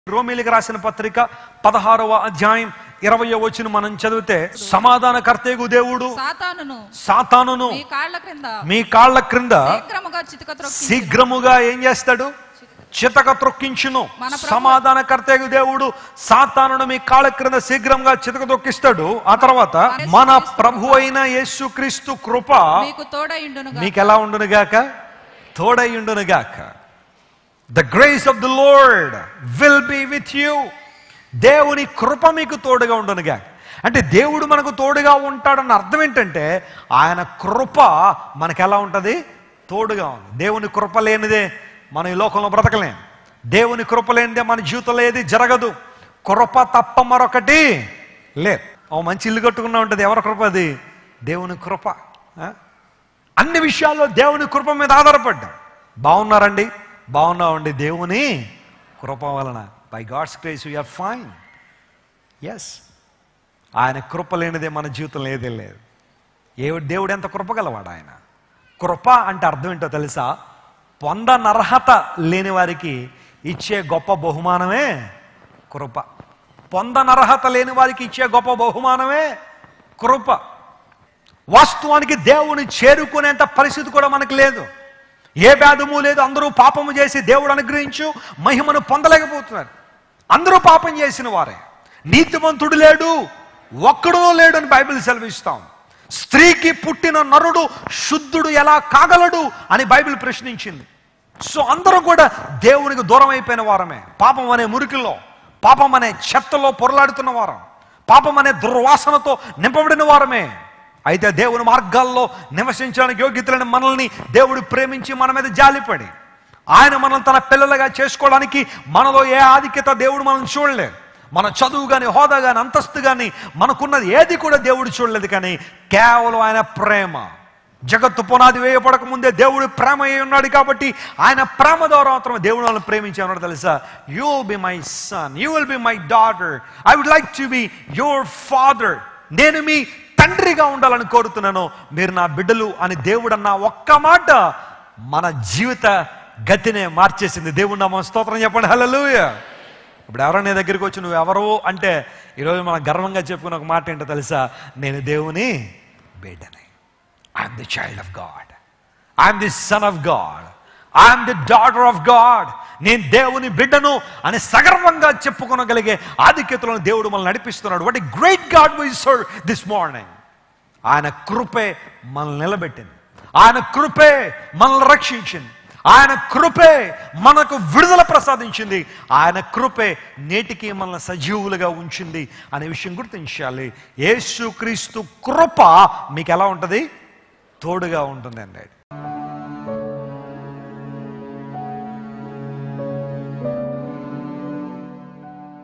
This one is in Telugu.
రోమీయులకు రాసిన పత్రిక 16వ అధ్యాయం 20వ వచనం మనం చదివితే, సమాధానకర్తయగు దేవుడు సాతానును మీ కాళ్ళ క్రింద శీఘ్రముగా ఏం చేస్తాడు? చితక త్రొక్కించును. సమాధానకర్తయగు దేవుడు సాతానును మీ కాళ్ళ క్రింద శీఘ్రంగా చితక త్రొక్కిస్తాడు. ఆ తర్వాత మన ప్రభు అయిన యేసుక్రీస్తు కృప మీకు ఎలా ఉండునుగాక? తోడైయుండునుగాక. The grace of the Lord will be with you. దేవుని కృప మీకు తోడుగా ఉండునుగా. అంటే దేవుడు మనకు తోడుగా ఉంటాడన్న అర్థం ఏంటంటే, ఆయన కృప మనకు ఎలా ఉంటుంది? తోడుగా ఉంది. దేవుని కృప లేనిదే మనం ఈ లోకంలో బ్రతకలేం. దేవుని కృప లేనిదే మన జీవితంలో ఏది జరగదు. కృప తప్ప మరొకటి లేదు. ఓ మంచి ఇల్లు కట్టుకున్నా ఉంటుంది, ఎవరి కృప అది? దేవుని కృప. అన్ని విషయాల్లో దేవుని కృప మీద ఆధారపడ్డాం. బాగున్నారండి? బాగున్నామండి దేవుని కృప వలన. By God's grace we are fine. Yes, ఆయన కృప లేనిదే మన జీవితంలో ఏదే లేదు. దేవుడు ఎంత కృప గలవాడు ఆయన. కృప అంటే అర్థం ఏంటో తెలుసా? పొందనర్హత లేని వారికి ఇచ్చే గొప్ప బహుమానమే కృప. పొందనర్హత లేని వారికి ఇచ్చే గొప్ప బహుమానమే కృప. వాస్తవానికి దేవుని చేరుకునేంత పరిస్థితి కూడా మనకు లేదు. ఏ భేదము లేదు. అందరూ పాపము చేసి దేవుడు అనుగ్రహించు మహిమను పొందలేకపోతున్నారు. అందరూ పాపం చేసిన వారే. నీతిమంతుడు లేడు, ఒక్కడూ లేడు అని బైబిల్ సెలవిస్తాం. స్త్రీకి పుట్టిన నరుడు శుద్ధుడు ఎలా కాగలడు అని బైబిల్ ప్రశ్నించింది. సో అందరూ కూడా దేవునికి దూరం అయిపోయిన వారమే. పాపం అనే మురికిలో, పాపం అనే చెత్తలో పొరలాడుతున్న వారం, పాపం అనే దుర్వాసనతో నింపబడిన వారమే. అయితే దేవుని మార్గాల్లో నివసించడానికి యోగ్యతలను మనల్ని దేవుడు ప్రేమించి మన మీద జాలిపడి ఆయన మనల్ని తన పిల్లలుగా చేసుకోవడానికి మనలో ఏ ఆధిక్యత దేవుడు మనం చూడలేదు. మన చదువు కానీ, హోదా కానీ, అంతస్తు కానీ, మనకున్నది ఏది కూడా దేవుడు చూడలేదు. కానీ కేవలం ఆయన ప్రేమ. జగత్తు పునాది వేయబడక ముందే దేవుడు ప్రేమ అయి ఉన్నాడు. కాబట్టి ఆయన ప్రేమ ద్వారా మాత్రమే దేవుడు వాళ్ళని ప్రేమించి అన్నాడు తెలుసా? You will be my son, you will be my daughter, I would like to be your father. నేను మీ తండ్రిగా ఉండాలని కోరుతున్నాను, మీరు నా బిడ్డలు అని దేవుడు అన్న ఒక్క మాట మన జీవిత గతినే మార్చేసింది. దేవుడు నామం స్తోత్రం చెప్పండి. హల్లెలూయా. ఇప్పుడు ఎవరైనా నీ దగ్గరికి వచ్చి నువ్వు ఎవరు అంటే, ఈరోజు మనం గర్వంగా చెప్పుకున్న ఒక మాట ఏంటో తెలుసా? నేను దేవుని బిడ్డని. I'm the child of God, I'm the son of God, I'm the daughter of God. నేను దేవుని బిడ్డను అని సగర్వంగా చెప్పుకోగలిగే ఆధిక్యతలను దేవుడు మనల్ని నడిపిస్తున్నాడు. What a great God we serve this morning. ఆయన కృపే మనల్ని నిలబెట్టింది, ఆయన కృపే మనల్ని రక్షించింది, ఆయన కృపే మనకు విడుదల ప్రసాదించింది, ఆయన కృపే నేటికి మనల్ని సజీవులుగా ఉంచింది అనే విషయం గుర్తించాలి. యేసుక్రీస్తు కృప మీకు ఎలా ఉంటుంది? తోడుగా ఉంటుంది అన్నాడు.